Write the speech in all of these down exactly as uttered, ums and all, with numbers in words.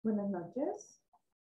Buenas noches.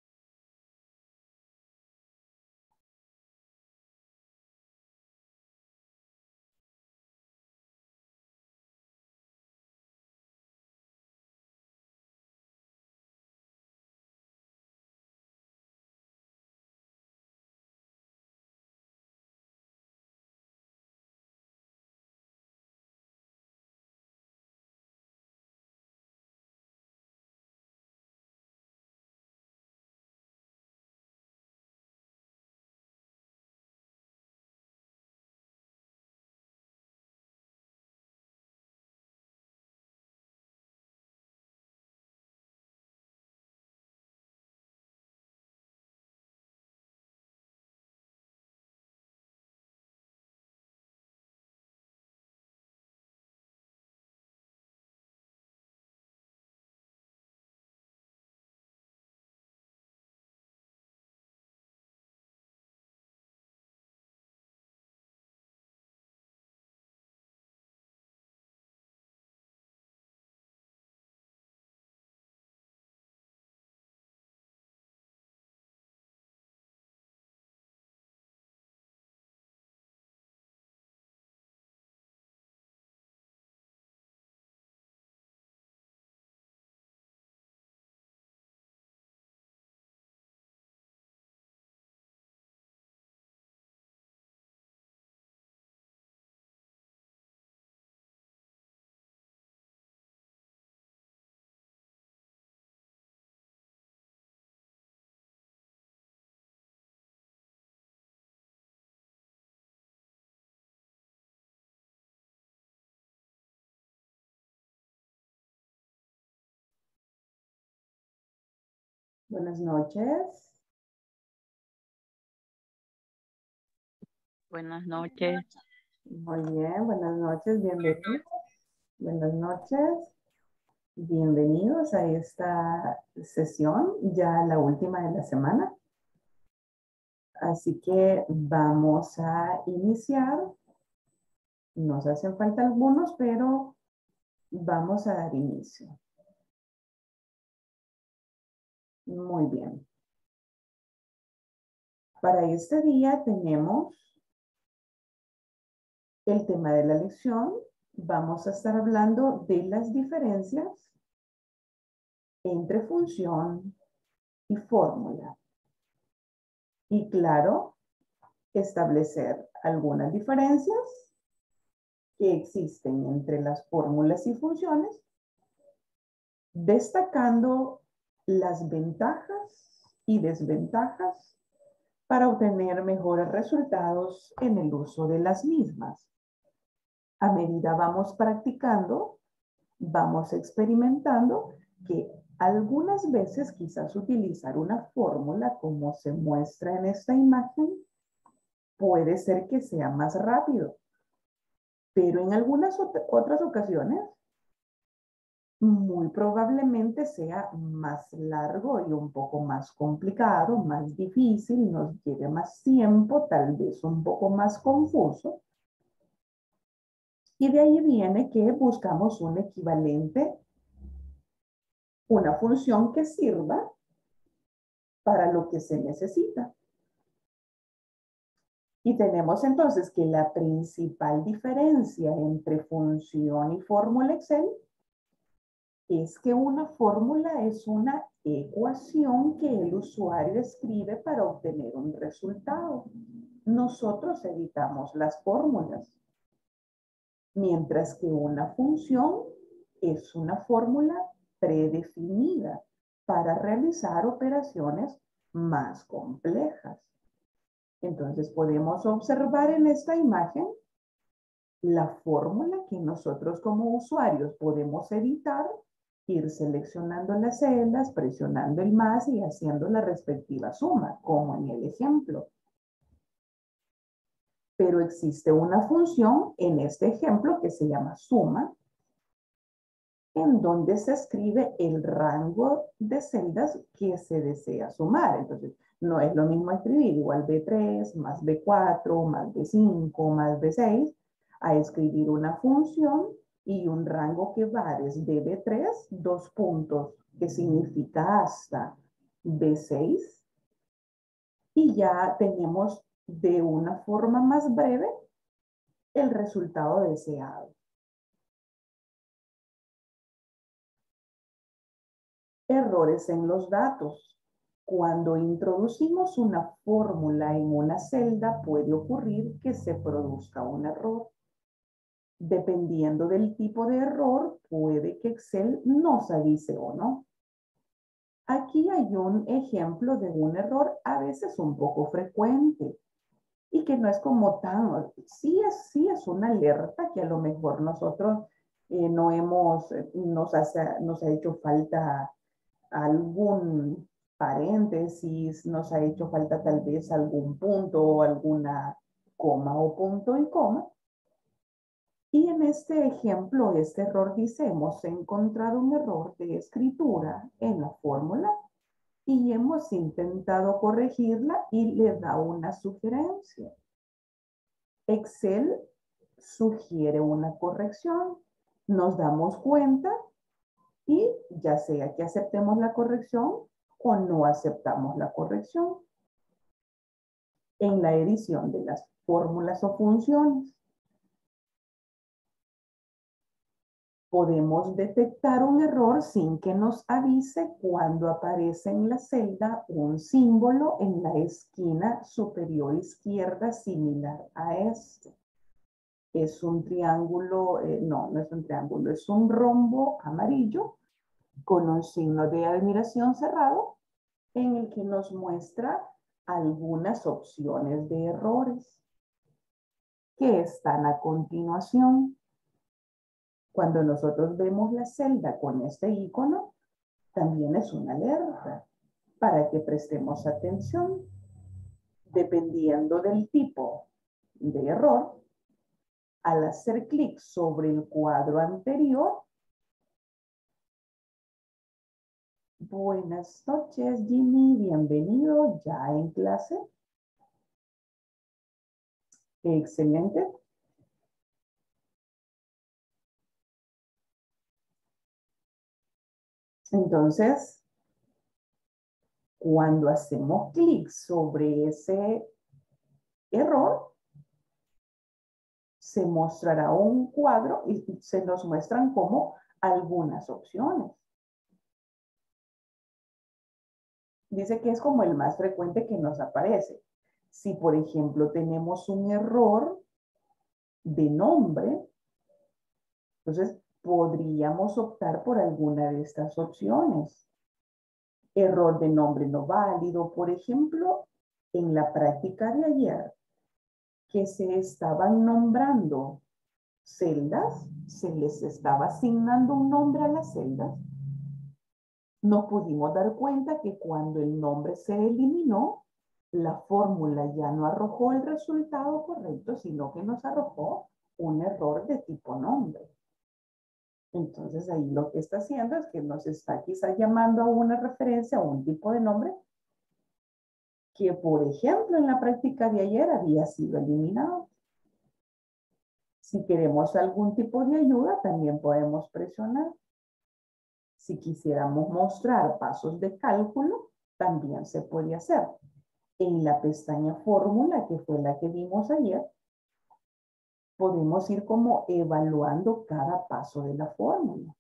Buenas noches. Buenas noches. Muy bien, buenas noches, bienvenidos. Buenas noches, bienvenidos a esta sesión, ya la última de la semana. Así que vamos a iniciar. Nos hacen falta algunos, pero vamos a dar inicio. Muy bien. Para este día tenemos el tema de la lección. Vamos a estar hablando de las diferencias entre función y fórmula. Y claro, establecer algunas diferencias que existen entre las fórmulas y funciones, destacando las ventajas y desventajas para obtener mejores resultados en el uso de las mismas. A medida vamos practicando, vamos experimentando que algunas veces quizás utilizar una fórmula como se muestra en esta imagen puede ser que sea más rápido, pero en algunas otras ocasiones muy probablemente sea más largo y un poco más complicado, más difícil, nos lleve más tiempo, tal vez un poco más confuso. Y de ahí viene que buscamos un equivalente, una función que sirva para lo que se necesita. Y tenemos entonces que la principal diferencia entre función y fórmula Excel es que una fórmula es una ecuación que el usuario escribe para obtener un resultado. Nosotros editamos las fórmulas, mientras que una función es una fórmula predefinida para realizar operaciones más complejas. Entonces podemos observar en esta imagen la fórmula que nosotros como usuarios podemos editar, ir seleccionando las celdas, presionando el más y haciendo la respectiva suma, como en el ejemplo. Pero existe una función en este ejemplo que se llama suma, en donde se escribe el rango de celdas que se desea sumar. Entonces, no es lo mismo escribir igual B tres, más B cuatro, más B cinco, más B seis, a escribir una función y un rango que va desde B tres, dos puntos, que significa hasta B seis. Y ya tenemos de una forma más breve el resultado deseado. Errores en los datos. Cuando introducimos una fórmula en una celda, puede ocurrir que se produzca un error. Dependiendo del tipo de error, puede que Excel nos avise o no. Aquí hay un ejemplo de un error a veces un poco frecuente y que no es como tan, sí es, sí es una alerta que a lo mejor nosotros eh, no hemos, nos, hace, nos ha hecho falta algún paréntesis, nos ha hecho falta tal vez algún punto o alguna coma o punto y coma. Y en este ejemplo, este error dice, hemos encontrado un error de escritura en la fórmula y hemos intentado corregirla y le da una sugerencia. Excel sugiere una corrección, nos damos cuenta y ya sea que aceptemos la corrección o no aceptamos la corrección en la edición de las fórmulas o funciones. Podemos detectar un error sin que nos avise cuando aparece en la celda un símbolo en la esquina superior izquierda similar a este. Es un triángulo, eh, no, no es un triángulo, es un rombo amarillo con un signo de admiración cerrado en el que nos muestra algunas opciones de errores que están a continuación. Cuando nosotros vemos la celda con este icono, también es una alerta para que prestemos atención. Dependiendo del tipo de error, al hacer clic sobre el cuadro anterior. Buenas noches, Jimmy, bienvenido ya en clase. Excelente. Entonces, cuando hacemos clic sobre ese error, se mostrará un cuadro y se nos muestran como algunas opciones. Dice que es como el más frecuente que nos aparece. Si, por ejemplo, tenemos un error de nombre, entonces podríamos optar por alguna de estas opciones. Error de nombre no válido, por ejemplo, en la práctica de ayer, que se estaban nombrando celdas, se les estaba asignando un nombre a las celdas, nos pudimos dar cuenta que cuando el nombre se eliminó, la fórmula ya no arrojó el resultado correcto, sino que nos arrojó un error de tipo nombre. Entonces ahí lo que está haciendo es que nos está quizá llamando a una referencia a un tipo de nombre que, por ejemplo, en la práctica de ayer había sido eliminado. Si queremos algún tipo de ayuda, también podemos presionar. Si quisiéramos mostrar pasos de cálculo, también se puede hacer. En la pestaña fórmula, que fue la que vimos ayer, podemos ir como evaluando cada paso de la fórmula.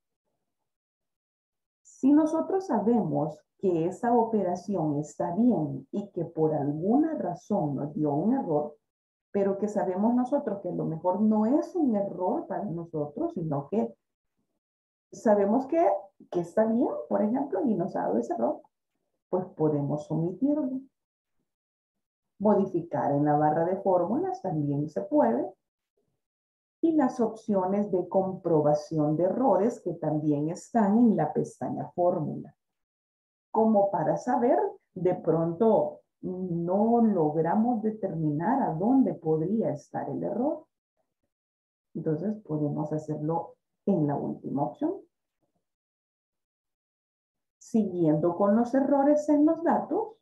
Si nosotros sabemos que esa operación está bien y que por alguna razón nos dio un error, pero que sabemos nosotros que a lo mejor no es un error para nosotros, sino que sabemos que, que está bien, por ejemplo, y nos ha dado ese error, pues podemos omitirlo. Modificar en la barra de fórmulas también se puede. Y las opciones de comprobación de errores que también están en la pestaña fórmula. Como para saber, de pronto no logramos determinar a dónde podría estar el error. Entonces podemos hacerlo en la última opción. Siguiendo con los errores en los datos,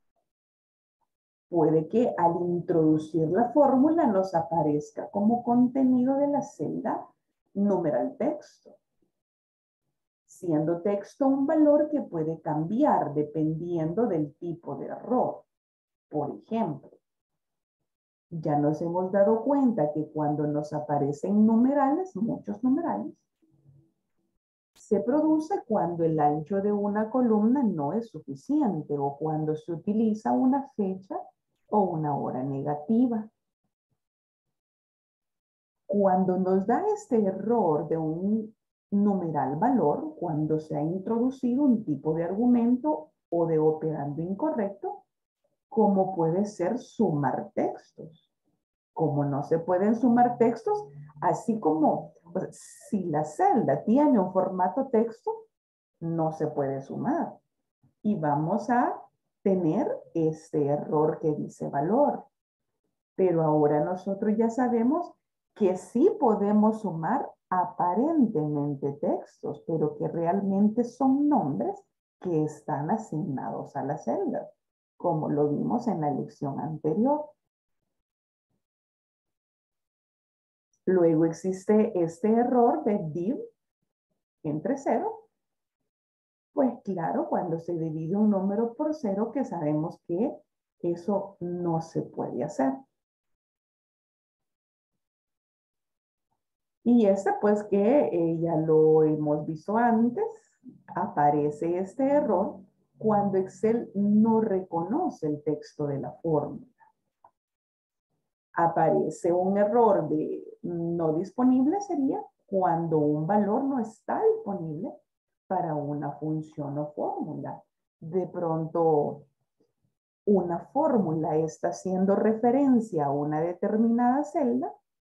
puede que al introducir la fórmula nos aparezca como contenido de la celda numeral texto, siendo texto un valor que puede cambiar dependiendo del tipo de error. Por ejemplo, ya nos hemos dado cuenta que cuando nos aparecen numerales, muchos numerales, se produce cuando el ancho de una columna no es suficiente o cuando se utiliza una fecha o una hora negativa. Cuando nos da este error de un numeral valor, cuando se ha introducido un tipo de argumento o de operando incorrecto, como puede ser sumar textos. Como no se pueden sumar textos, así como pues, si la celda tiene un formato texto, no se puede sumar. Y vamos a tener este error que dice valor. Pero ahora nosotros ya sabemos que sí podemos sumar aparentemente textos, pero que realmente son nombres que están asignados a la celda, como lo vimos en la lección anterior. Luego existe este error de div entre cero. Pues claro, cuando se divide un número por cero, que sabemos que eso no se puede hacer. Y este, pues que eh, ya lo hemos visto antes, aparece este error cuando Excel no reconoce el texto de la fórmula. Aparece un error de no disponible, sería cuando un valor no está disponible para una función o fórmula. De pronto, una fórmula está haciendo referencia a una determinada celda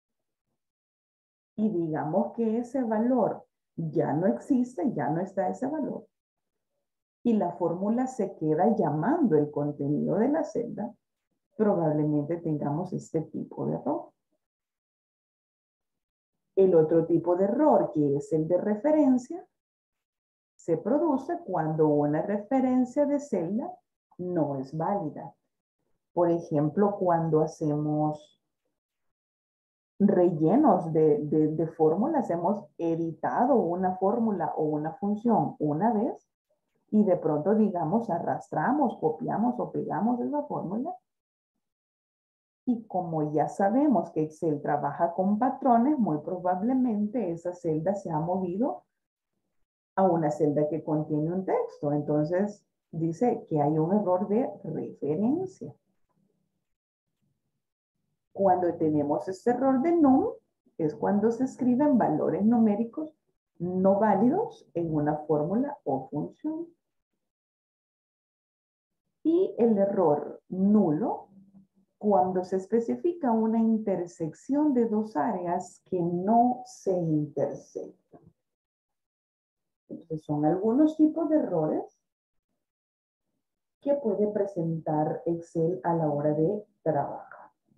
y digamos que ese valor ya no existe, ya no está ese valor, y la fórmula se queda llamando el contenido de la celda, probablemente tengamos este tipo de error. El otro tipo de error, que es el de referencia, se produce cuando una referencia de celda no es válida. Por ejemplo, cuando hacemos rellenos de, de, de fórmulas, hemos editado una fórmula o una función una vez y de pronto, digamos, arrastramos, copiamos o pegamos esa fórmula. Y como ya sabemos que Excel trabaja con patrones, muy probablemente esa celda se ha movido a una celda que contiene un texto. Entonces, dice que hay un error de referencia. Cuando tenemos este error de num, es cuando se escriben valores numéricos no válidos en una fórmula o función. Y el error nulo, cuando se especifica una intersección de dos áreas que no se intersectan. Entonces, son algunos tipos de errores que puede presentar Excel a la hora de trabajar.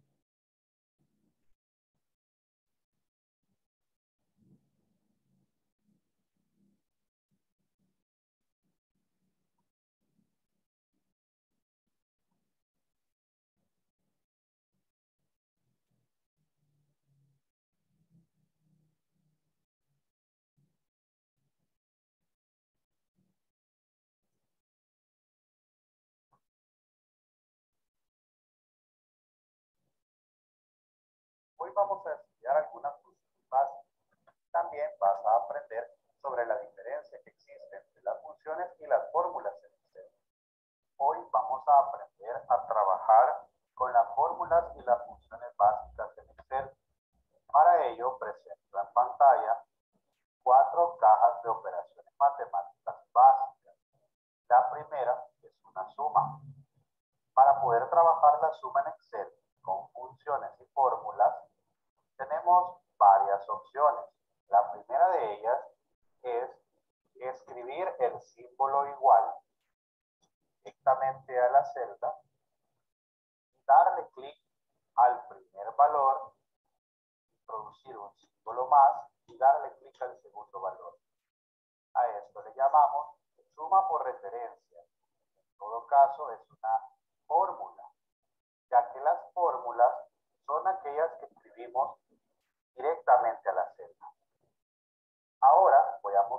Hoy vamos a estudiar algunas funciones básicas. También vas a aprender sobre la diferencia que existe entre las funciones y las fórmulas en Excel. Hoy vamos a aprender a trabajar con las fórmulas y las funciones básicas en Excel. Para ello, presento en pantalla cuatro cajas de operaciones matemáticas básicas. La primera es una suma. Para poder trabajar la suma en Excel con funciones y fórmulas, tenemos varias opciones. La primera de ellas es escribir el símbolo igual directamente a la celda y darle clic al primer valor, introducir un símbolo más y darle clic al segundo valor. A esto le llamamos suma por referencia. En todo caso es una fórmula, ya que las fórmulas son aquellas que escribimos directamente a la celda.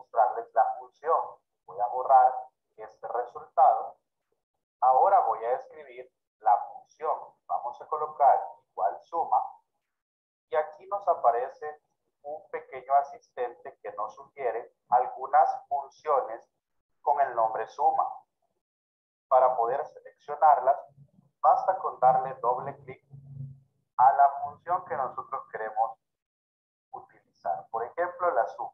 mostrarles la función. Voy a borrar este resultado. Ahora voy a escribir la función. Vamos a colocar igual suma. Y aquí nos aparece un pequeño asistente que nos sugiere algunas funciones con el nombre suma. Para poder seleccionarlas, basta con darle doble clic a la función que nosotros queremos utilizar. Por ejemplo, la suma.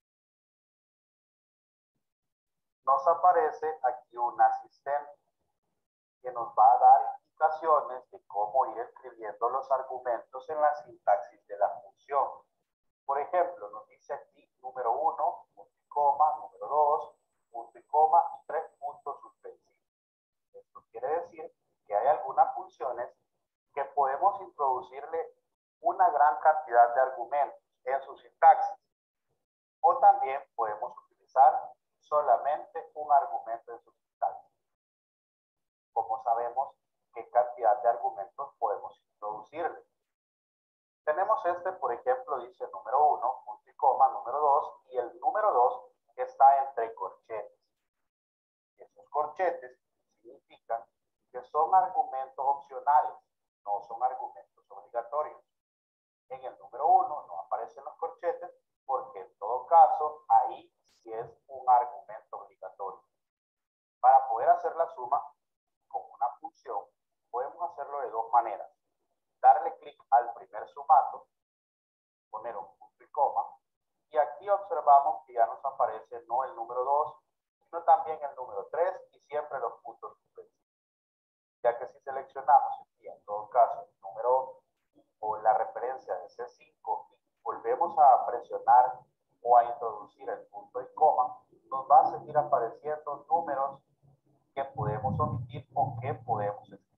Nos aparece aquí un asistente que nos va a dar indicaciones de cómo ir escribiendo los argumentos en la sintaxis de la función. Por ejemplo, nos dice aquí número uno, punto y coma, número dos, punto y coma, y tres puntos suspensivos. Esto quiere decir que hay algunas funciones que podemos introducirle una gran cantidad de argumentos en su sintaxis. O también podemos utilizar solamente un argumento en su sintaxis. Como sabemos qué cantidad de argumentos podemos introducirle. Tenemos este, por ejemplo, dice número uno, punto y coma, número dos, y el número dos está entre corchetes. Esos corchetes significan que son argumentos opcionales, no son argumentos obligatorios. En el número uno no aparecen los corchetes porque en todo caso ahí sí es un argumento obligatorio. Para poder hacer la suma con una función podemos hacerlo de dos maneras. Darle clic al primer sumato, poner un punto y coma, y aquí observamos que ya nos aparece no el número dos, sino también el número tres y siempre los puntos suspensivos. Ya que si seleccionamos aquí en todo caso el número o la referencia de C cinco y volvemos a presionar o a introducir el punto y coma, nos va a seguir apareciendo números que podemos omitir o que podemos escribir.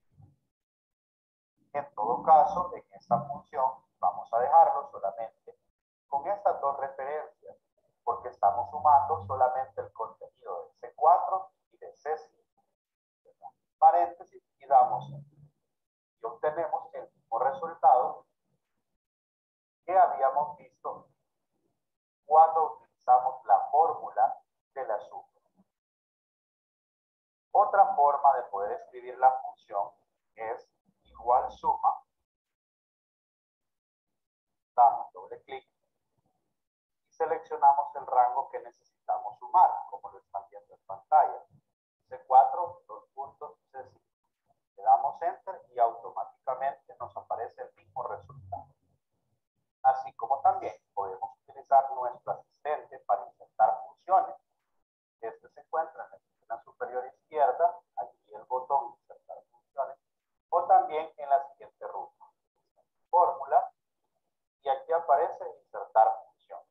En todo caso, en esta función vamos a dejarlo solamente con estas dos referencias, porque estamos sumando solamente el contenido de C cuatro y de C cinco. Paréntesis y damos y obtenemos el mismo resultado que habíamos visto cuando utilizamos la fórmula de la suma. Otra forma de poder escribir la función es igual suma, damos doble clic y seleccionamos el rango que necesitamos sumar, como lo están viendo en pantalla. C cuatro, dos puntos, C cinco. Le damos enter y automáticamente nos aparece el mismo resultado. Así como también podemos utilizar nuestro asistente para insertar funciones. Este se encuentra en la esquina superior izquierda, aquí el botón insertar funciones, o también en la siguiente ruta. Fórmula, y aquí aparece insertar función.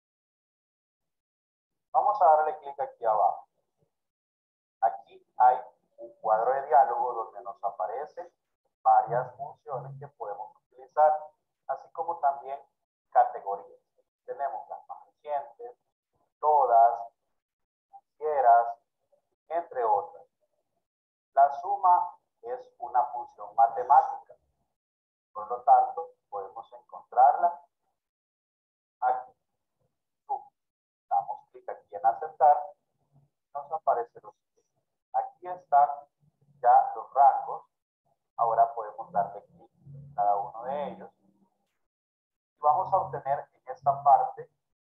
Vamos a darle clic aquí abajo. Aquí hay un cuadro de diálogo donde nos aparecen varias funciones que podemos utilizar, así como también categorías. Tenemos las más recientes, todas, financieras, entre otras. La suma es una función matemática, por lo tanto podemos encontrarla aquí. Damos clic aquí en aceptar, nos aparece lo siguiente. Aquí están ya los rangos. Ahora podemos darle clic en cada uno de ellos y vamos a obtener en esta parte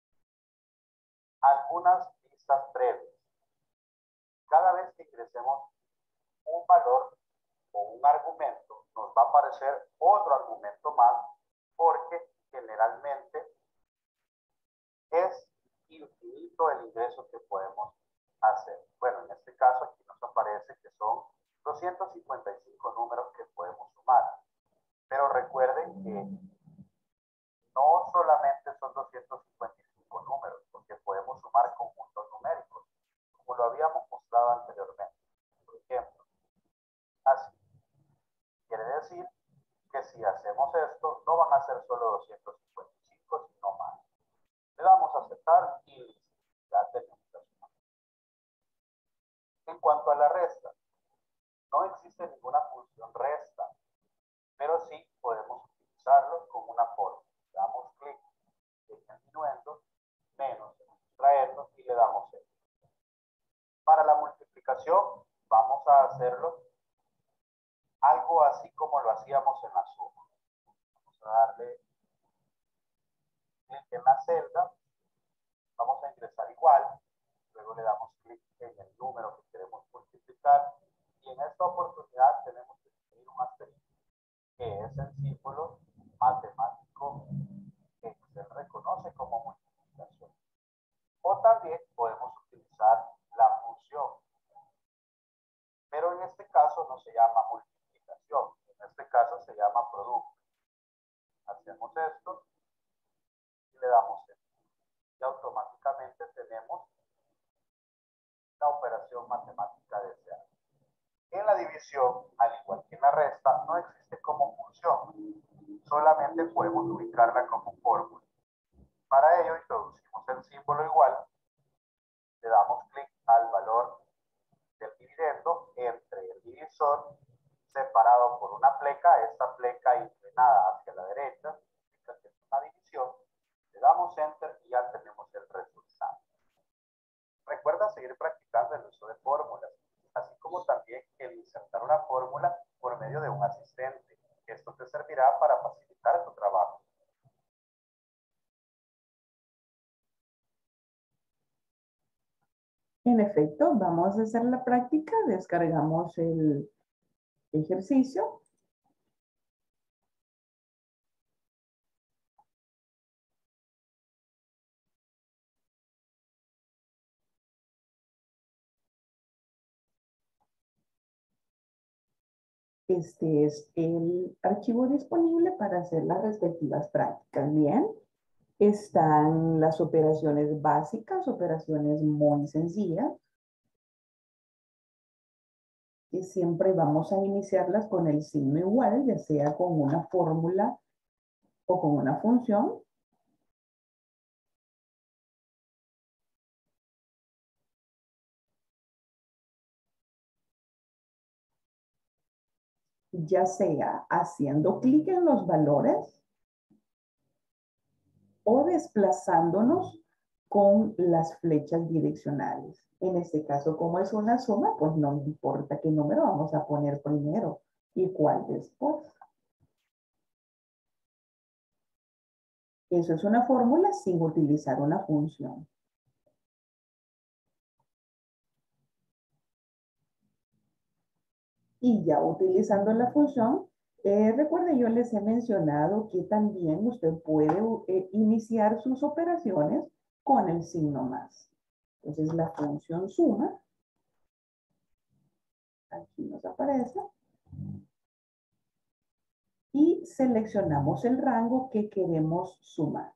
algunas listas breves. Cada vez que ingresemos un valor o un argumento, nos va a aparecer otro argumento más, porque generalmente es infinito el ingreso que podemos hacer. Bueno, en este caso aquí nos aparece que son doscientos cincuenta y cinco números que podemos sumar. Pero recuerden que no solamente son doscientos cincuenta y cinco números, porque podemos sumar conjuntos numéricos, como lo habíamos mostrado anteriormente. Por ejemplo, así. Quiere decir que si hacemos esto, no van a ser solo doscientos cincuenta y cinco, sino más. Le damos a aceptar y listo. Ya tenemos la suma. En cuanto a la resta, no existe ninguna función resta, pero sí podemos utilizarlo con una fórmula. Damos clic en el minuendo, menos en sustraerlo y hacerlo algo así como lo hacíamos en la suma. Vamos a darle clic en la celda, vamos a ingresar igual, luego le damos clic en el número que queremos multiplicar y en esta oportunidad tenemos que escribir un asterisco, que es el símbolo matemático que se reconoce como multiplicación. O también podemos utilizar la función, pero en este caso no se llama multiplicación, en este caso se llama producto. Hacemos esto y le damos esto. Y automáticamente tenemos la operación matemática deseada. En la división, al igual que en la resta, no existe como función, solamente podemos ubicarla como fórmula. Para ello introducimos el símbolo igual, le damos clic al valor del dividendo entre el divisor separado por una pleca, esta pleca inclinada hacia la derecha, significa que es una división, le damos enter y ya tenemos el resultado. Recuerda seguir practicando el uso de fórmulas, así como también el insertar una fórmula por medio de un asistente. Esto te servirá para facilitar tu trabajo. En efecto, vamos a hacer la práctica, descargamos el ejercicio. Este es el archivo disponible para hacer las respectivas prácticas. Bien, están las operaciones básicas, operaciones muy sencillas, y siempre vamos a iniciarlas con el signo igual, ya sea con una fórmula o con una función. Ya sea haciendo clic en los valores o desplazándonos con las flechas direccionales. En este caso, como es una suma, pues no importa qué número vamos a poner primero y cuál después. Eso es una fórmula sin utilizar una función. Y ya utilizando la función, eh, recuerde, yo les he mencionado que también usted puede eh, iniciar sus operaciones con el signo más. Entonces la función suma, aquí nos aparece, y seleccionamos el rango que queremos sumar.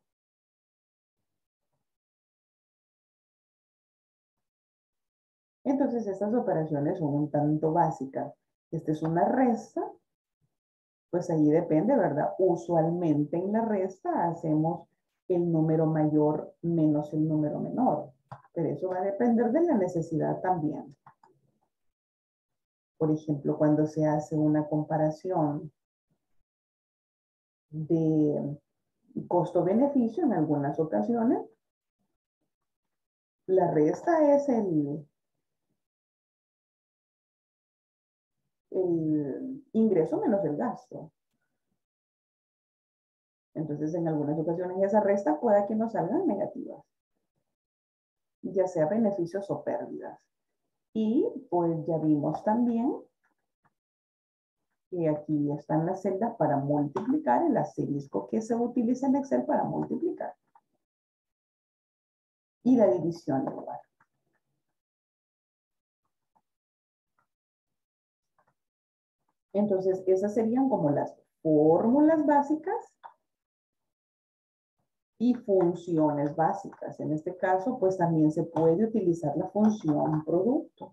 Entonces estas operaciones son un tanto básicas. Esta es una resta, pues ahí depende, ¿verdad? Usualmente en la resta hacemos el número mayor menos el número menor, pero eso va a depender de la necesidad también. Por ejemplo, cuando se hace una comparación de costo-beneficio en algunas ocasiones, la resta es el, el ingreso menos el gasto. Entonces, en algunas ocasiones esa resta puede que nos salgan negativas, ya sea beneficios o pérdidas. Y pues ya vimos también que aquí están las celdas para multiplicar, el asterisco que se utiliza en Excel para multiplicar. Y la división igual. Entonces, esas serían como las fórmulas básicas y funciones básicas. En este caso, pues también se puede utilizar la función producto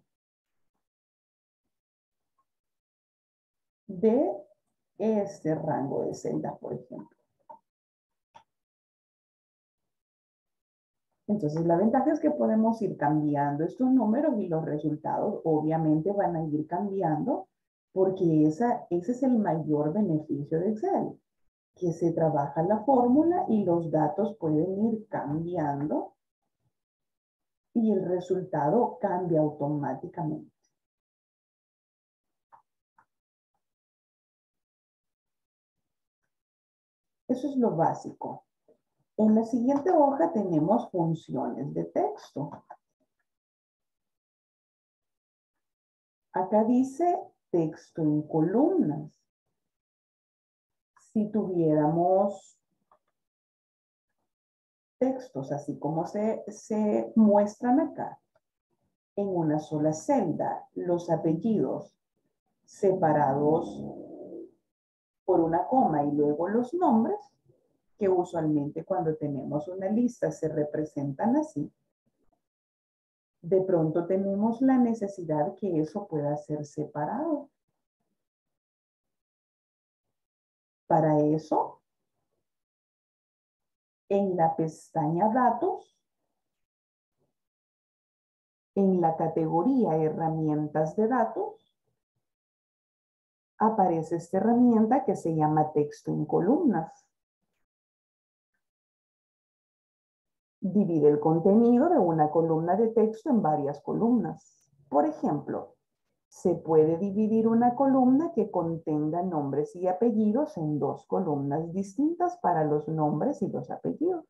de este rango de celda, por ejemplo. Entonces, la ventaja es que podemos ir cambiando estos números y los resultados obviamente van a ir cambiando porque esa, ese es el mayor beneficio de Excel, que se trabaja la fórmula y los datos pueden ir cambiando y el resultado cambia automáticamente. Eso es lo básico. En la siguiente hoja tenemos funciones de texto. Acá dice texto en columnas. Si tuviéramos textos así como se, se muestran acá, en una sola celda, los apellidos separados por una coma y luego los nombres, que usualmente cuando tenemos una lista se representan así, de pronto tenemos la necesidad que eso pueda ser separado. Para eso, en la pestaña Datos, en la categoría Herramientas de datos, aparece esta herramienta que se llama Texto en columnas. Divide el contenido de una columna de texto en varias columnas. Por ejemplo, se puede dividir una columna que contenga nombres y apellidos en dos columnas distintas para los nombres y los apellidos.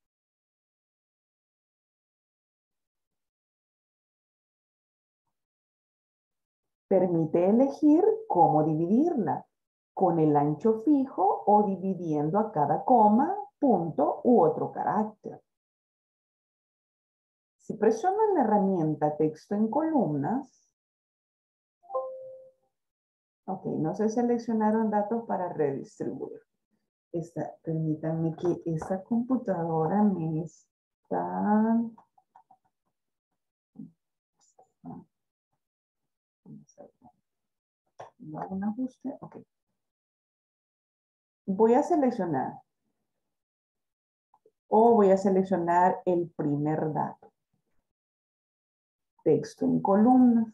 Permite elegir cómo dividirla, con el ancho fijo o dividiendo a cada coma, punto u otro carácter. Si presionan la herramienta Texto en columnas, ok, no se seleccionaron datos para redistribuir. Esta, permítanme que esta computadora me está... ¿No hago un ajuste? Ok. Voy a seleccionar o voy a seleccionar el primer dato. Texto en columnas.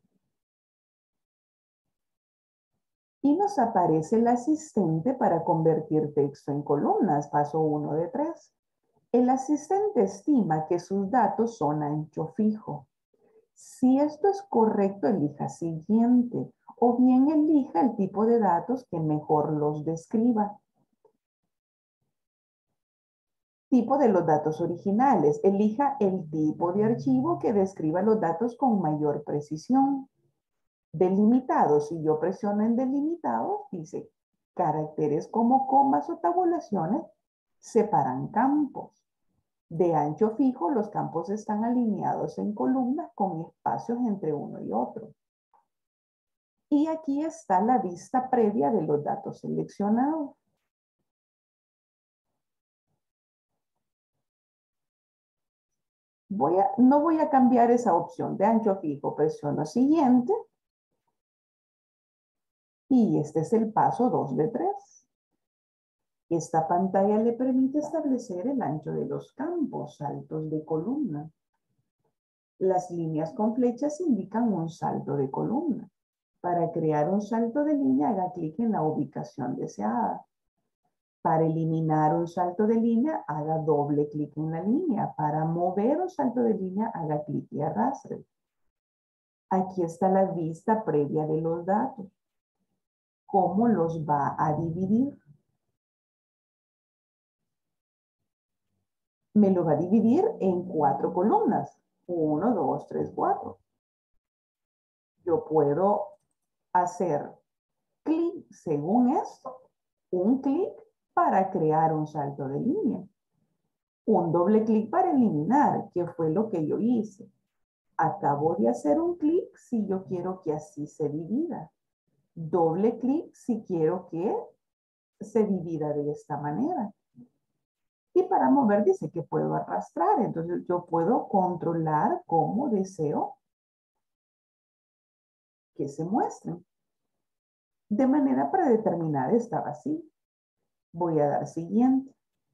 Y nos aparece el asistente para convertir texto en columnas, paso uno de tres. El asistente estima que sus datos son ancho fijo. Si esto es correcto, elija siguiente, o bien elija el tipo de datos que mejor los describa. Tipo de los datos originales. Elija el tipo de archivo que describa los datos con mayor precisión. Delimitados, si yo presiono en delimitados, dice, caracteres como comas o tabulaciones separan campos. De ancho fijo, los campos están alineados en columnas con espacios entre uno y otro. Y aquí está la vista previa de los datos seleccionados. Voy a, no voy a cambiar esa opción de ancho fijo, presiono siguiente. Y este es el paso dos de tres. Esta pantalla le permite establecer el ancho de los campos, saltos de columna. Las líneas con flechas indican un salto de columna. Para crear un salto de línea, haga clic en la ubicación deseada. Para eliminar un salto de línea, haga doble clic en la línea. Para mover un salto de línea, haga clic y arrastre. Aquí está la vista previa de los datos. ¿Cómo los va a dividir? Me lo va a dividir en cuatro columnas. Uno, dos, tres, cuatro. Yo puedo hacer clic según esto. Un clic para crear un salto de línea. Un doble clic para eliminar, que fue lo que yo hice. Acabo de hacer un clic si yo quiero que así se divida. Doble clic si quiero que se divida de esta manera. Y para mover dice que puedo arrastrar. Entonces yo puedo controlar cómo deseo que se muestren. De manera predeterminada estaba así. Voy a dar siguiente.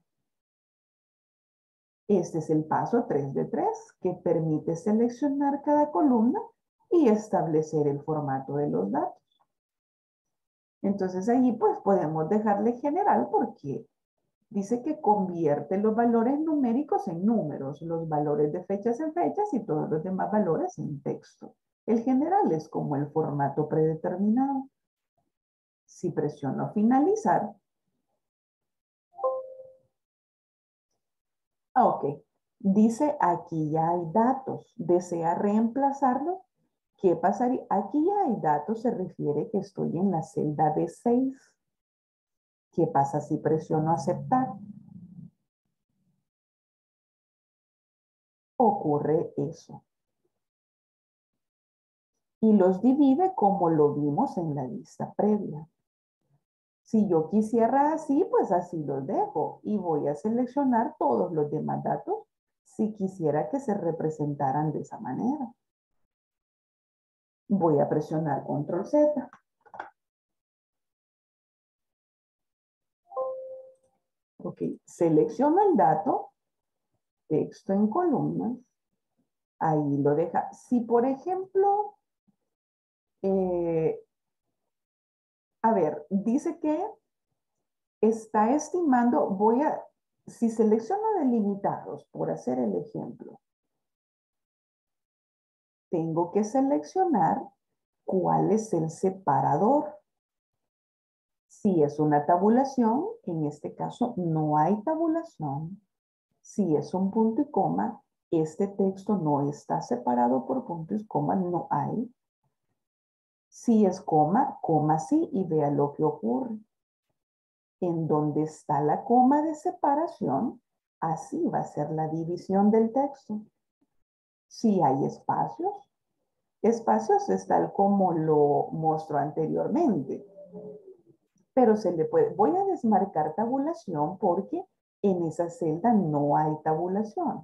Este es el paso tres de tres, que permite seleccionar cada columna y establecer el formato de los datos. Entonces allí pues podemos dejarle general porque dice que convierte los valores numéricos en números, los valores de fechas en fechas y todos los demás valores en texto. El general es como el formato predeterminado. Si presiono finalizar, Ah, ok. Dice aquí ya hay datos. ¿Desea reemplazarlos? ¿Qué pasaría? Aquí ya hay datos, se refiere que estoy en la celda D seis. ¿Qué pasa si presiono aceptar? Ocurre eso. Y los divide como lo vimos en la lista previa. Si yo quisiera así, pues así los dejo y voy a seleccionar todos los demás datos si quisiera que se representaran de esa manera. Voy a presionar control Z. Ok, selecciono el dato, texto en columnas, ahí lo deja. Si por ejemplo, eh, a ver, dice que está estimando, voy a, si selecciono delimitados, por hacer el ejemplo, tengo que seleccionar cuál es el separador. Si es una tabulación, en este caso no hay tabulación. Si es un punto y coma, este texto no está separado por puntos y coma, no hay. Si es coma, coma sí, y vea lo que ocurre. En donde está la coma de separación, así va a ser la división del texto. Si hay espacios, espacios es tal como lo mostró anteriormente. Pero se le puede, voy a desmarcar tabulación porque en esa celda no hay tabulación.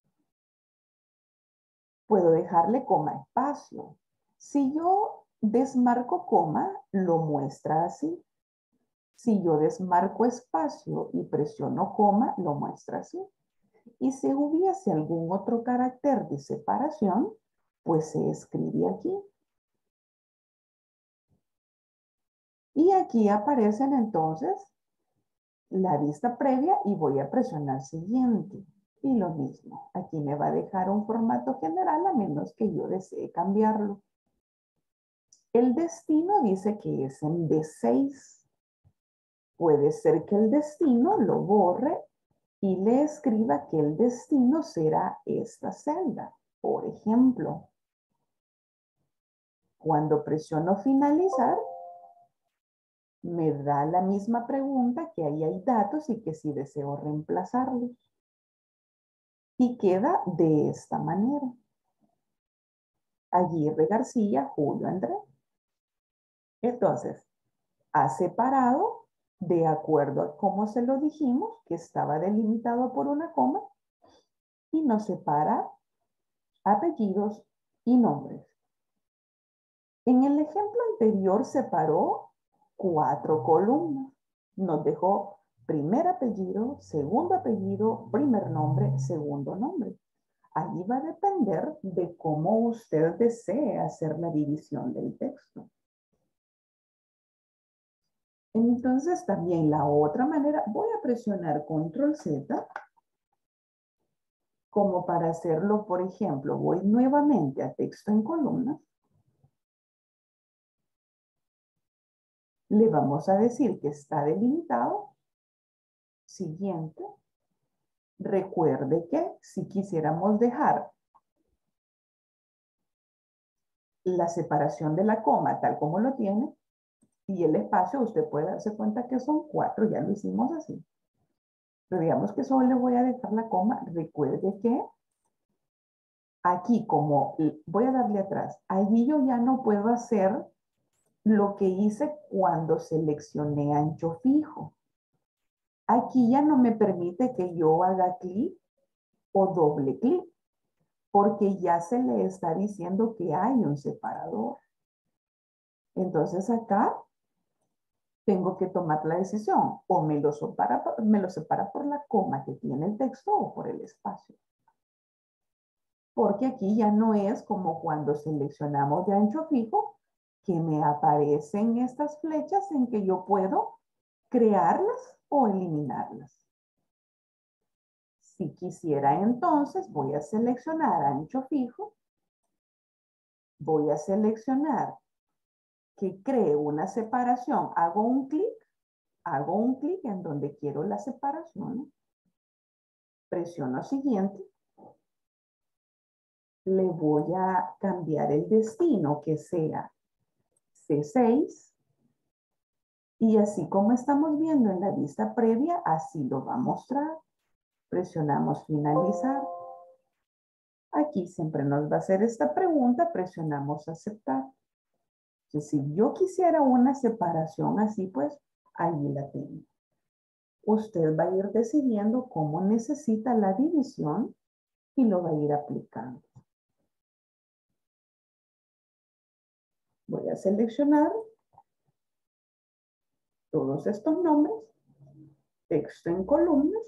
Puedo dejarle coma espacio. Si yo desmarco coma, lo muestra así. Si yo desmarco espacio y presiono coma, lo muestra así. Y si hubiese algún otro carácter de separación, pues se escribe aquí. Y aquí aparecen entonces la vista previa y voy a presionar siguiente. Y lo mismo, aquí me va a dejar un formato general a menos que yo desee cambiarlo. El destino dice que es en D seis. Puede ser que el destino lo borre y le escriba que el destino será esta celda. Por ejemplo, cuando presiono finalizar, me da la misma pregunta que ahí hay datos y que si deseo reemplazarlos. Y queda de esta manera. Aguirre García, Julio Andrés. Entonces, ha separado de acuerdo a cómo se lo dijimos, que estaba delimitado por una coma, y nos separa apellidos y nombres. En el ejemplo anterior separó cuatro columnas. Nos dejó primer apellido, segundo apellido, primer nombre, segundo nombre. Allí va a depender de cómo usted desee hacer la división del texto. Entonces también la otra manera, voy a presionar control Z como para hacerlo, por ejemplo, voy nuevamente a texto en columnas. Le vamos a decir que está delimitado. Siguiente. Recuerde que si quisiéramos dejar la separación de la coma tal como lo tiene y el espacio, usted puede darse cuenta que son cuatro, ya lo hicimos así. Pero digamos que solo le voy a dejar la coma. Recuerde que aquí como voy a darle atrás, allí yo ya no puedo hacer lo que hice cuando seleccioné ancho fijo. Aquí ya no me permite que yo haga clic o doble clic, porque ya se le está diciendo que hay un separador. Entonces acá tengo que tomar la decisión, o me lo separa, me lo separa por la coma que tiene el texto o por el espacio. Porque aquí ya no es como cuando seleccionamos de ancho fijo, que me aparecen estas flechas en que yo puedo crearlas o eliminarlas. Si quisiera entonces, voy a seleccionar ancho fijo, voy a seleccionar que cree una separación, hago un clic, hago un clic en donde quiero la separación Presiono siguiente. Le voy a cambiar el destino que sea C seis. Y así como estamos viendo en la vista previa, así lo va a mostrar. Presionamos finalizar. Aquí siempre nos va a hacer esta pregunta, presionamos aceptar. Entonces, si yo quisiera una separación así, pues allí la tengo. Usted va a ir decidiendo cómo necesita la división y lo va a ir aplicando. Voy a seleccionar todos estos nombres, texto en columnas,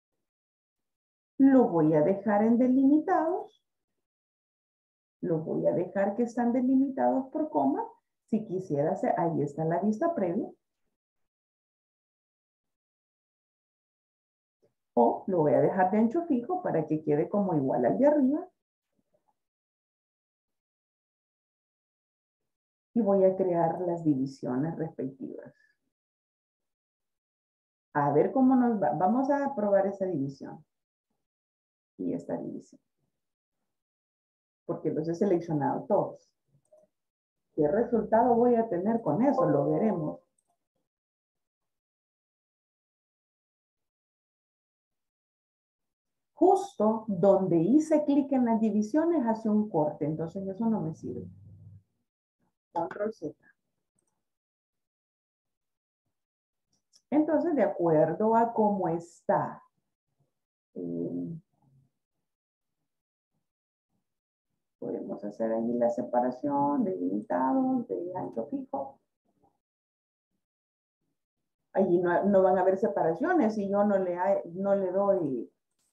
lo voy a dejar en delimitados, lo voy a dejar que están delimitados por coma. Si quisiera hacer, ahí está la vista previa. O lo voy a dejar de ancho fijo para que quede como igual al de arriba. Y voy a crear las divisiones respectivas. A ver cómo nos va. Vamos a probar esa división. Y esta división. Porque los he seleccionado todos. ¿Qué resultado voy a tener con eso? Lo veremos. Justo donde hice clic en las divisiones hace un corte. Entonces eso no me sirve. Control Z. Entonces, de acuerdo a cómo está eh, podemos hacer ahí la separación de limitados, de ancho fijo. Allí no, no van a haber separaciones si yo no le, no le doy.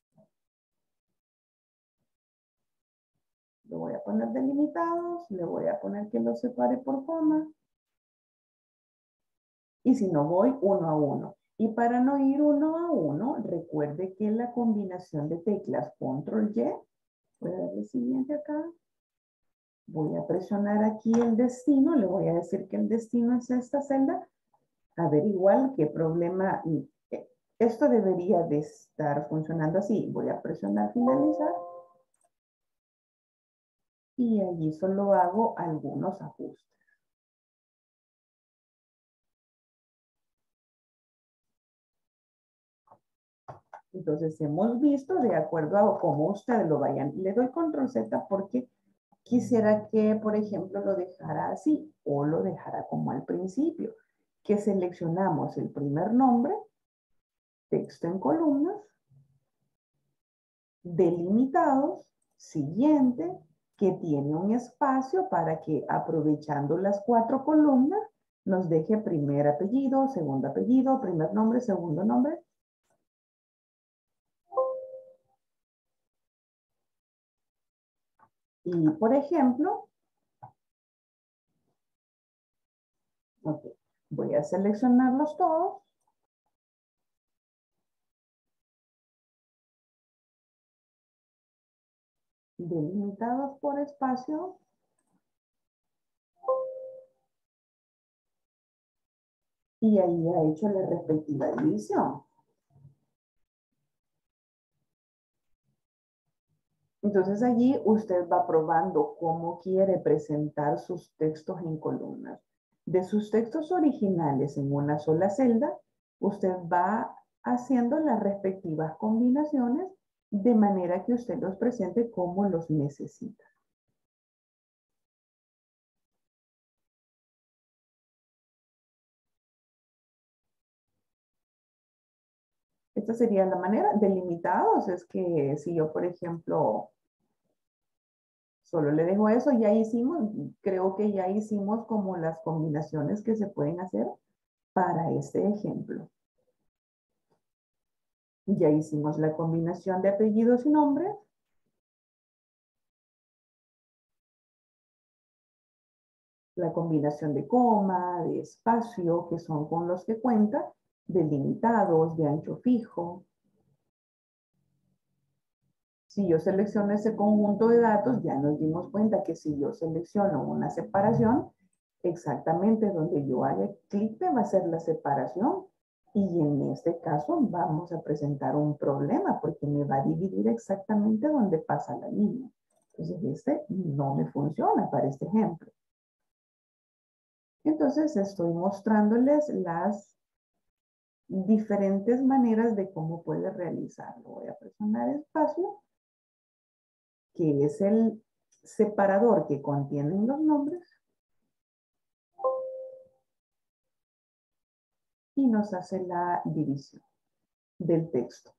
Le voy a poner delimitados, le voy a poner que lo separe por coma. Y si no voy uno a uno. Y para no ir uno a uno, recuerde que la combinación de teclas control Y, voy a darle siguiente acá. Voy a presionar aquí el destino, le voy a decir que el destino es esta celda. A ver igual qué problema, esto debería de estar funcionando así. Voy a presionar finalizar. Y allí solo hago algunos ajustes. Entonces hemos visto de acuerdo a cómo ustedes lo vayan. Le doy control Z porque quisiera que, por ejemplo, lo dejara así o lo dejara como al principio. Que seleccionamos el primer nombre, texto en columnas, delimitados, siguiente, que tiene un espacio para que aprovechando las cuatro columnas nos deje primer apellido, segundo apellido, primer nombre, segundo nombre. Y por ejemplo, okay, voy a seleccionarlos todos. Delimitados por espacio. Y ahí ha hecho la respectiva división. Entonces allí usted va probando cómo quiere presentar sus textos en columnas. De sus textos originales en una sola celda, usted va haciendo las respectivas combinaciones de manera que usted los presente como los necesita. Esta sería la manera. Delimitados es que si yo, por ejemplo, solo le dejo eso, ya hicimos, creo que ya hicimos como las combinaciones que se pueden hacer para este ejemplo. Ya hicimos la combinación de apellidos y nombres. La combinación de coma, de espacio, que son con los que cuenta, delimitados, de ancho fijo. Si yo selecciono ese conjunto de datos, ya nos dimos cuenta que si yo selecciono una separación, exactamente donde yo haga clic me va a hacer la separación. Y en este caso vamos a presentar un problema porque me va a dividir exactamente donde pasa la línea. Entonces este no me funciona para este ejemplo. Entonces estoy mostrándoles las diferentes maneras de cómo puede realizarlo. Voy a presionar espacio, que es el separador que contienen los nombres, y nos hace la división del texto.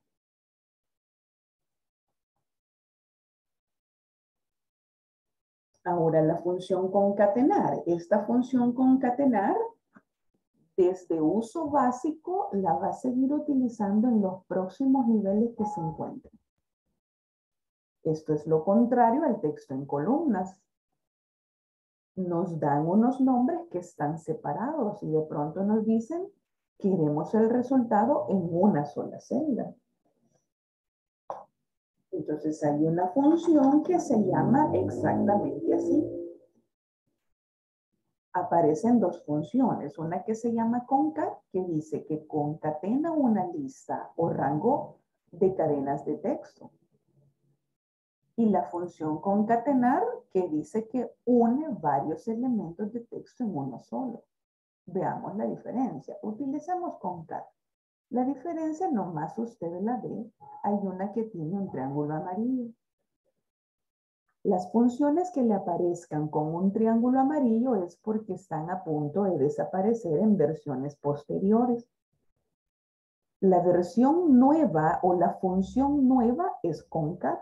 Ahora la función concatenar. Esta función concatenar, desde uso básico, la va a seguir utilizando en los próximos niveles que se encuentren. Esto es lo contrario al texto en columnas. Nos dan unos nombres que están separados y de pronto nos dicen, queremos el resultado en una sola celda. Entonces hay una función que se llama exactamente así. Aparecen dos funciones, una que se llama concat, que dice que concatena una lista o rango de cadenas de texto. Y la función concatenar, que dice que une varios elementos de texto en uno solo. Veamos la diferencia. Utilicemos concat. La diferencia nomás ustedes la ven. Hay una que tiene un triángulo amarillo. Las funciones que le aparezcan con un triángulo amarillo es porque están a punto de desaparecer en versiones posteriores. La versión nueva o la función nueva es concat.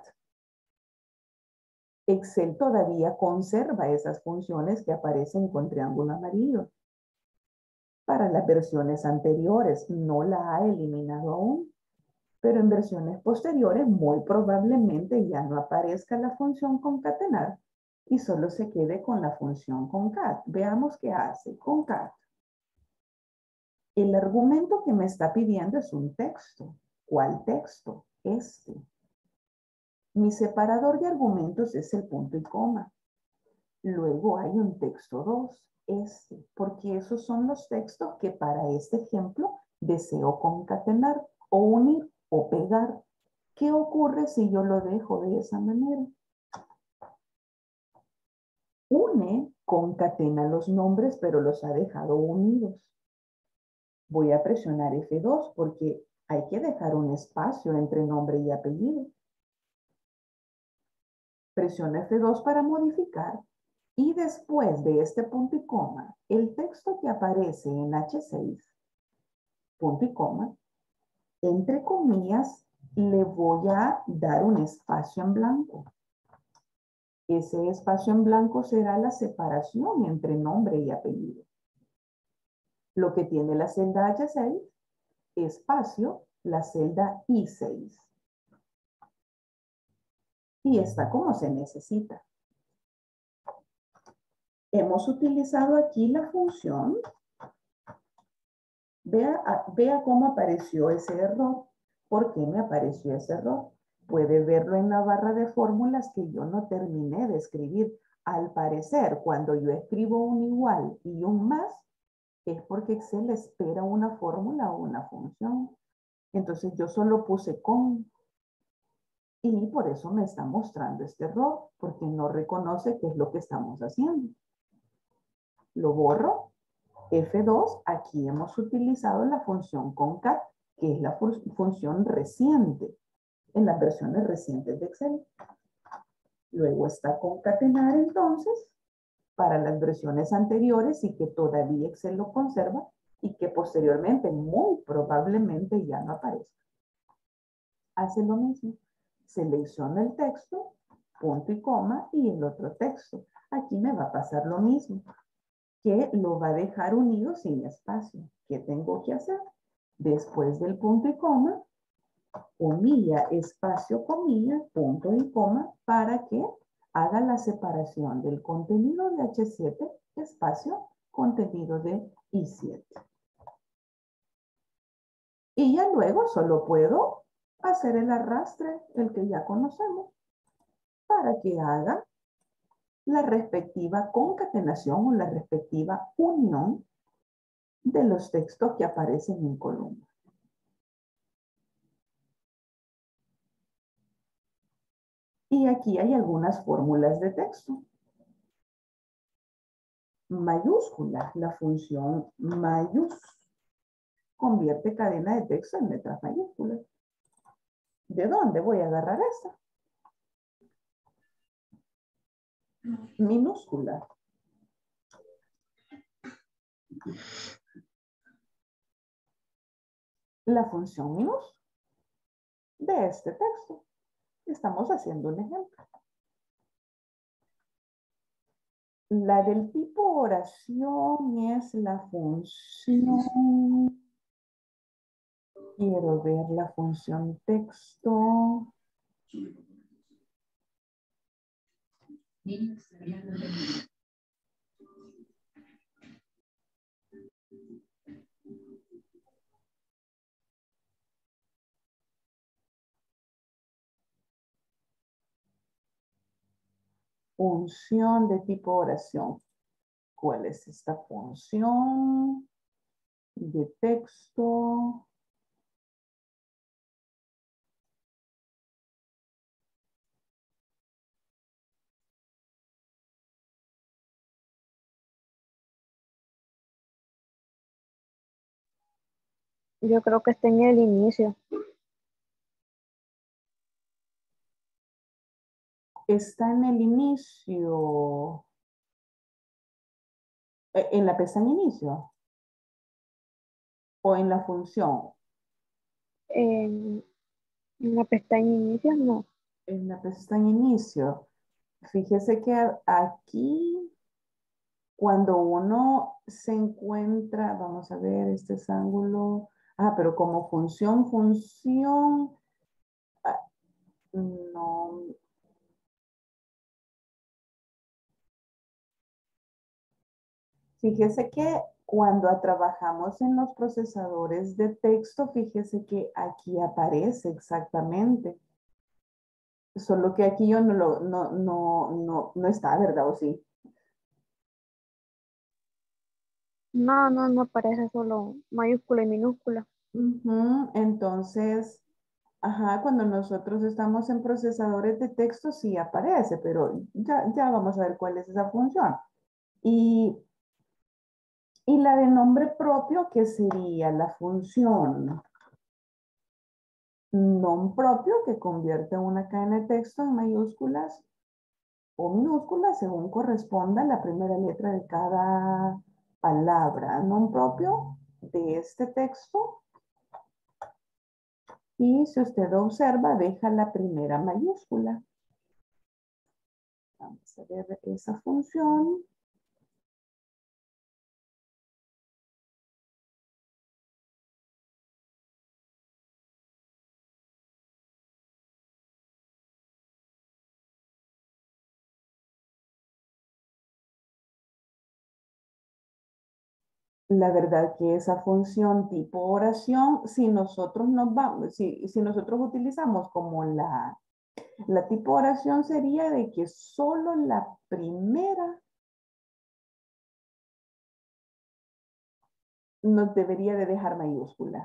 Excel todavía conserva esas funciones que aparecen con triángulo amarillo. Para las versiones anteriores no la ha eliminado aún, pero en versiones posteriores muy probablemente ya no aparezca la función concatenar y solo se quede con la función concat. Veamos qué hace concat. El argumento que me está pidiendo es un texto. ¿Cuál texto? Este. Mi separador de argumentos es el punto y coma. Luego hay un texto dos, este, porque esos son los textos que para este ejemplo deseo concatenar o unir o pegar. ¿Qué ocurre si yo lo dejo de esa manera? Une, concatena los nombres, pero los ha dejado unidos. Voy a presionar F dos porque hay que dejar un espacio entre nombre y apellido. Presiono F dos para modificar. Y después de este punto y coma, el texto que aparece en H seis, punto y coma, entre comillas, le voy a dar un espacio en blanco. Ese espacio en blanco será la separación entre nombre y apellido. Lo que tiene la celda H seis, espacio, la celda I seis. Y está como se necesita. Hemos utilizado aquí la función. Vea, vea cómo apareció ese error. ¿Por qué me apareció ese error? Puede verlo en la barra de fórmulas que yo no terminé de escribir. Al parecer, cuando yo escribo un igual y un más, es porque Excel espera una fórmula o una función. Entonces yo solo puse con. Y por eso me está mostrando este error, porque no reconoce qué es lo que estamos haciendo. Lo borro. F dos, aquí hemos utilizado la función concat, que es la fu función reciente, en las versiones recientes de Excel. Luego está concatenar entonces, para las versiones anteriores y que todavía Excel lo conserva y que posteriormente, muy probablemente, ya no aparezca. Hace lo mismo. Selecciono el texto, punto y coma, y el otro texto. Aquí me va a pasar lo mismo, que lo va a dejar unido sin espacio. ¿Qué tengo que hacer? Después del punto y coma, comilla, espacio, comilla, punto y coma, para que haga la separación del contenido de H siete, espacio, contenido de I siete. Y ya luego solo puedo hacer el arrastre, el que ya conocemos, para que haga la respectiva concatenación o la respectiva unión de los textos que aparecen en columna. Y aquí hay algunas fórmulas de texto. Mayúscula, la función mayús convierte cadena de texto en letras mayúsculas. ¿De dónde voy a agarrar esta? Minúscula. La función minús de este texto. Estamos haciendo un ejemplo. La del tipo oración es la función. Quiero ver la función texto. Función de tipo oración. ¿Cuál es esta función de texto? Yo creo que está en el inicio. Está en el inicio. ¿En la pestaña inicio? ¿O en la función? En, en la pestaña inicio, no. En la pestaña inicio. Fíjese que aquí, cuando uno se encuentra, vamos a ver, este es ángulo. Ah, pero como función, función, ah, no. Fíjese que cuando trabajamos en los procesadores de texto, fíjese que aquí aparece exactamente. Solo que aquí yo no lo, no, no, no, no está, ¿verdad? ¿O sí? No, no, no aparece solo mayúscula y minúscula. Ujú. Entonces, ajá, cuando nosotros estamos en procesadores de texto sí aparece, pero ya, ya vamos a ver cuál es esa función. Y, y la de nombre propio, que sería la función nom propio, que convierte una cadena de texto en mayúsculas o minúsculas según corresponda la primera letra de cada palabra. Nom propio de este texto. Y si usted observa, deja la primera mayúscula. Vamos a ver esa función. La verdad que esa función tipo oración, si nosotros nos vamos, si, si nosotros utilizamos como la, la tipo oración sería de que solo la primera nos debería de dejar mayúscula.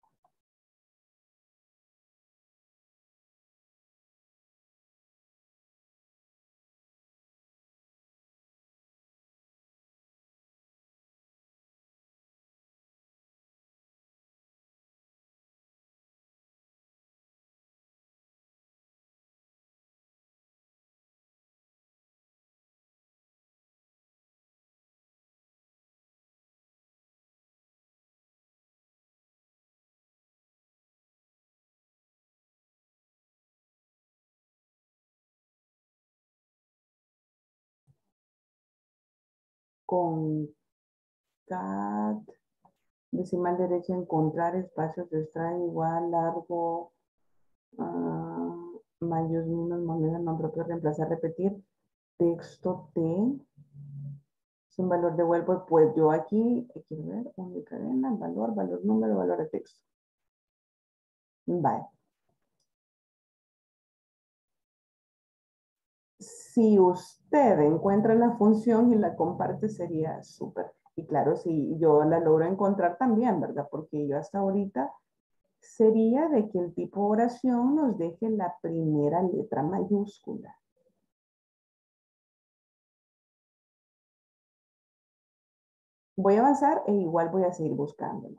Con cat, decimal derecha, encontrar espacios de extrae igual, largo, uh, mayús, menos, moneda, no propio, reemplazar, repetir, texto T, sin valor de vuelvo, pues yo aquí, quiero ver, de cadena, valor, valor, número, valor de texto. Vale. Si usted encuentra la función y la comparte, sería súper. Y claro, si yo la logro encontrar también, ¿verdad? Porque yo hasta ahorita sería de que el tipo de oración nos deje la primera letra mayúscula. Voy a avanzar e igual voy a seguir buscándola.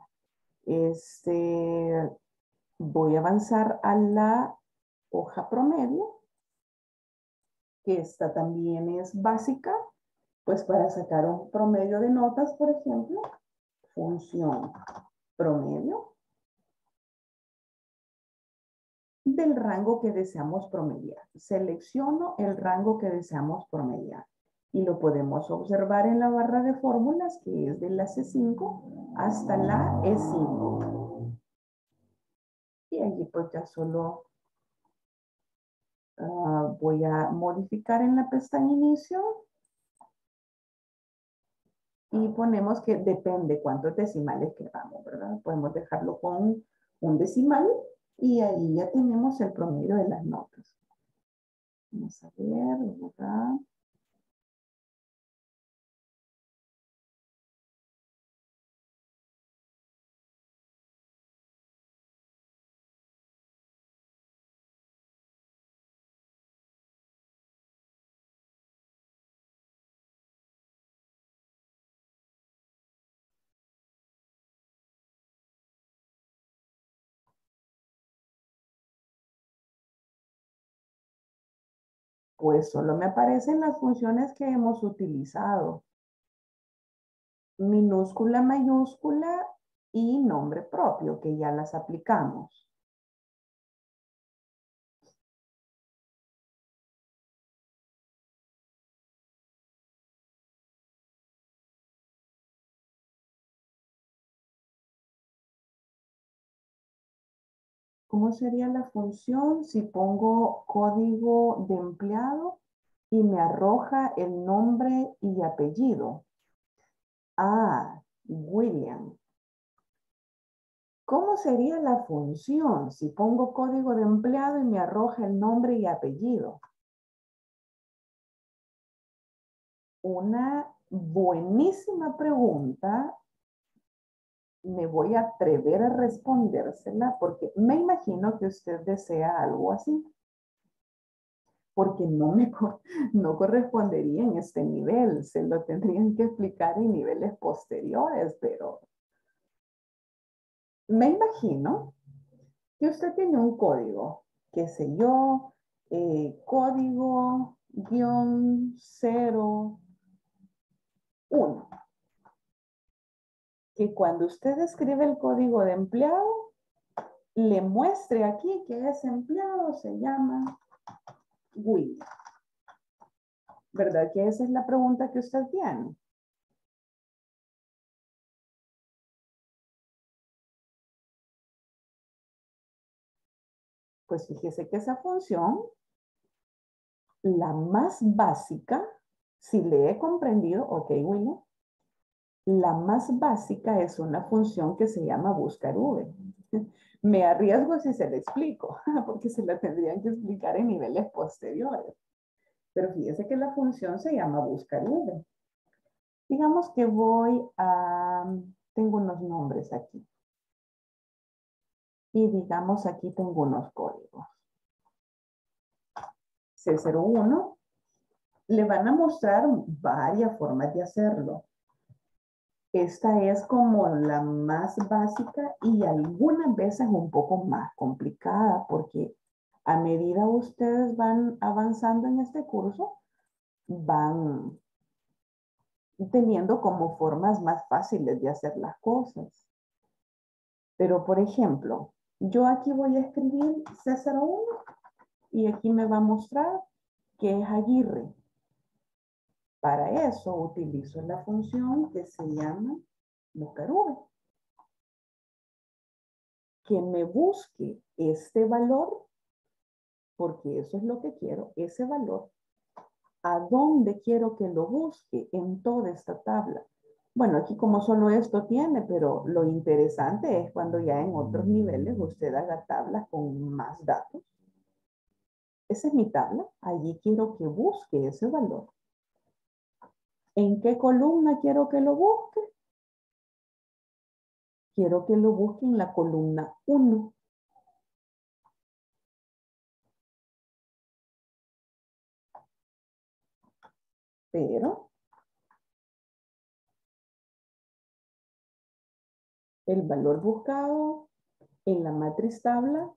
Este, voy a avanzar a la hoja promedio, que esta también es básica, pues para sacar un promedio de notas, por ejemplo, función promedio del rango que deseamos promediar. Selecciono el rango que deseamos promediar y lo podemos observar en la barra de fórmulas, que es de la C cinco hasta la E cinco. Y allí pues ya solo uh, voy a modificar en la pestaña inicio y ponemos que depende cuántos decimales queramos, ¿verdad? Podemos dejarlo con un decimal y ahí ya tenemos el promedio de las notas. Vamos a ver, ¿verdad? Pues solo me aparecen las funciones que hemos utilizado. Minúscula, mayúscula y nombre propio, que ya las aplicamos. ¿Cómo sería la función si pongo código de empleado y me arroja el nombre y apellido? Ah, William. ¿Cómo sería la función si pongo código de empleado y me arroja el nombre y apellido? Una buenísima pregunta. Me voy a atrever a respondérsela porque me imagino que usted desea algo así. Porque no me no correspondería en este nivel. Se lo tendrían que explicar en niveles posteriores, pero me imagino que usted tiene un código, qué sé yo, eh, código guión cero uno. Que cuando usted escribe el código de empleado, le muestre aquí que ese empleado se llama William. ¿Verdad que esa es la pregunta que usted tiene? Pues fíjese que esa función, la más básica, si le he comprendido, ok, William, la más básica es una función que se llama buscar V. Me arriesgo si se la explico, porque se la tendrían que explicar en niveles posteriores. Pero fíjese que la función se llama buscar V. Digamos que voy a, tengo unos nombres aquí. Y digamos aquí tengo unos códigos. C cero uno, le van a mostrar varias formas de hacerlo. Esta es como la más básica y algunas veces un poco más complicada porque a medida ustedes van avanzando en este curso, van teniendo como formas más fáciles de hacer las cosas. Pero, por ejemplo, yo aquí voy a escribir C cero uno y aquí me va a mostrar que es Aguirre. Para eso utilizo la función que se llama buscar V. Que me busque este valor, porque eso es lo que quiero, ese valor. ¿A dónde quiero que lo busque en toda esta tabla? Bueno, aquí como solo esto tiene, pero lo interesante es cuando ya en otros niveles usted haga tablas con más datos. Esa es mi tabla. Allí quiero que busque ese valor. ¿En qué columna quiero que lo busque? Quiero que lo busque en la columna uno. Pero el valor buscado en la matriz tabla,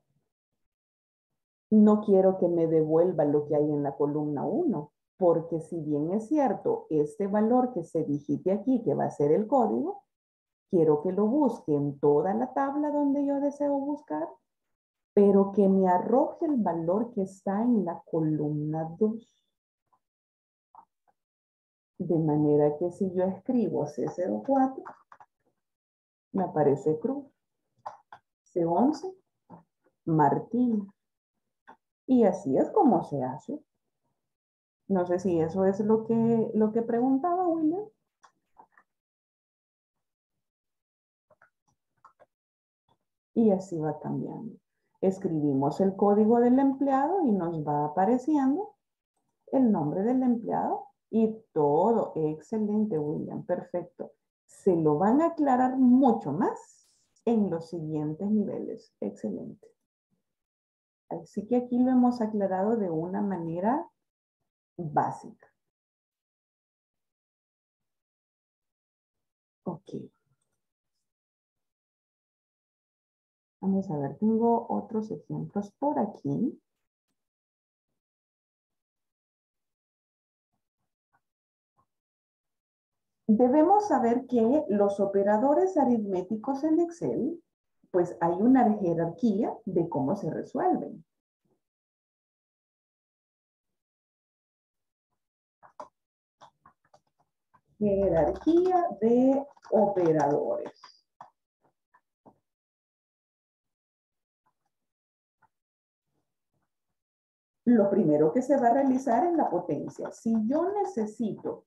no quiero que me devuelva lo que hay en la columna uno, porque si bien es cierto, este valor que se digite aquí, que va a ser el código, quiero que lo busque en toda la tabla donde yo deseo buscar, pero que me arroje el valor que está en la columna dos. De manera que si yo escribo C cero cuatro, me aparece Cruz. C once, Martín. Y así es como se hace. No sé si eso es lo que, lo que preguntaba William. Y así va cambiando. Escribimos el código del empleado y nos va apareciendo el nombre del empleado y todo. Excelente, William. Perfecto. Se lo van a aclarar mucho más en los siguientes niveles. Excelente. Así que aquí lo hemos aclarado de una manera básica. Ok. Vamos a ver, tengo otros ejemplos por aquí. Debemos saber que los operadores aritméticos en Excel, pues hay una jerarquía de cómo se resuelven. Jerarquía de operadores. Lo primero que se va a realizar es la potencia. Si yo necesito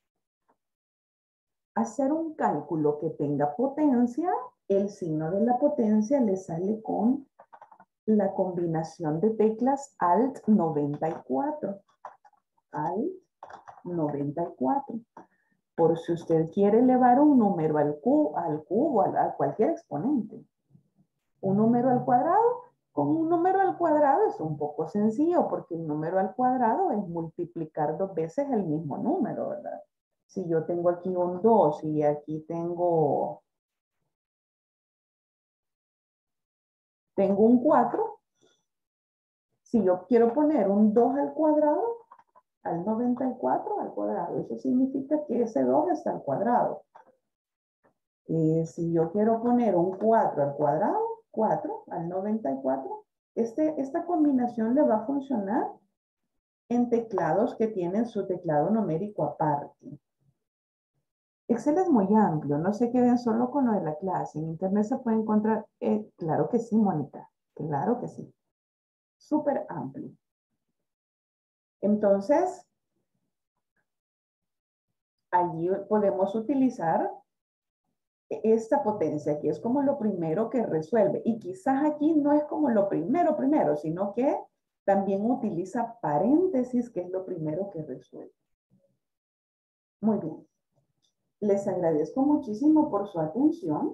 hacer un cálculo que tenga potencia, el signo de la potencia le sale con la combinación de teclas Alt noventa y cuatro. Alt noventa y cuatro. Por si usted quiere elevar un número al cubo, al cubo, a cualquier exponente. Un número al cuadrado, con un número al cuadrado es un poco sencillo, porque el número al cuadrado es multiplicar dos veces el mismo número, ¿verdad? Si yo tengo aquí un dos y aquí tengo, tengo un cuatro, si yo quiero poner un dos al cuadrado, al noventa y cuatro al cuadrado, eso significa que ese dos está al cuadrado. Eh, si yo quiero poner un cuatro al cuadrado, cuatro al noventa y cuatro, este, esta combinación le va a funcionar en teclados que tienen su teclado numérico aparte. Excel es muy amplio, no se queden solo con lo de la clase. En internet se puede encontrar, eh, claro que sí, Mónica, claro que sí. Súper amplio. Entonces, allí podemos utilizar esta potencia, que es como lo primero que resuelve. Y quizás aquí no es como lo primero, primero, sino que también utiliza paréntesis, que es lo primero que resuelve. Muy bien. Les agradezco muchísimo por su atención.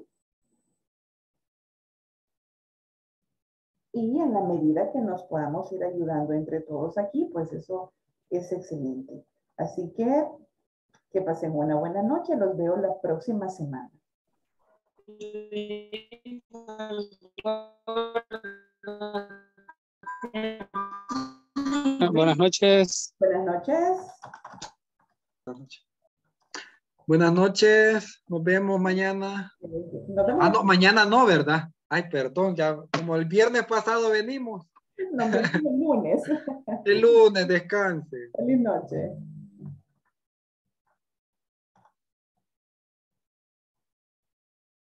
Y en la medida que nos podamos ir ayudando entre todos aquí, pues eso es excelente. Así que que pasen una buena noche. Los veo la próxima semana. Buenas noches. Buenas noches. Buenas noches, nos vemos mañana. Nos vemos. Ah, no, mañana no, ¿verdad? Ay, perdón, ya como el viernes pasado venimos. Nos vemos el lunes. El lunes, descanse. Feliz noche.